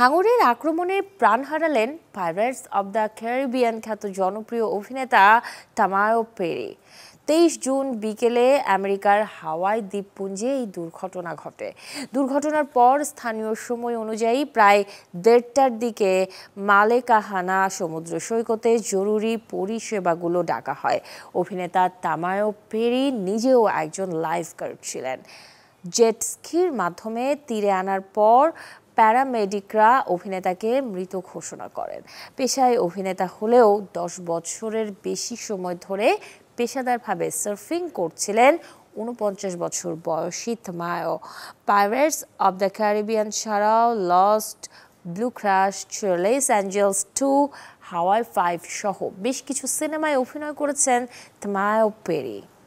হাঙরের আক্রমণে প্রাণ হারালেন পাইরেটস অব দ্য ক্যারিবিয়ান খ্যাত জনপ্রিয় অভিনেতা তামায়ো পেরি। 23 জুন বিকেলে আমেরিকার হাওয়াই দ্বীপপুঞ্জে এই দুর্ঘটনা ঘটে। দুর্ঘটনার পর স্থানীয় সময় অনুযায়ী প্রায় 1:30টার দিকে মালেকাহানা সমুদ্র সৈকতে জরুরি পরিষেবাগুলো ডাকা হয়। অভিনেতা তামায়ো পেরি নিজেও একজন লাইফগার্ড ছিলেন। জেট স্কির মাধ্যমে তীরে আনার পর প্যারামেডিকরা অভিনেতাকে মৃত ঘোষণা করেন। পেশায় অভিনেতা হলেও 10 বছরের বেশি সময় ধরে পেশাদারভাবে সার্ফিং করছিলেন 49 বছর বয়সী Tamayo. Pirates of the Caribbean ছাড়াও Lost, Blue Crush, Charlie's Angels 2, Hawaii 5 সহ বেশ কিছু সিনেমায় অভিনয় করেছেন তামায়ো পেরি।